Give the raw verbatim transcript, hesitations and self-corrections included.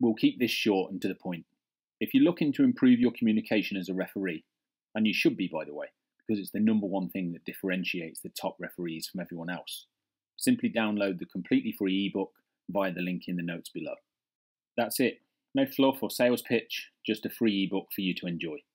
We'll keep this short and to the point. If you're looking to improve your communication as a referee, and you should be by the way, because it's the number one thing that differentiates the top referees from everyone else, simply download the completely free ebook via the link in the notes below. That's it. No fluff or sales pitch, just a free ebook for you to enjoy.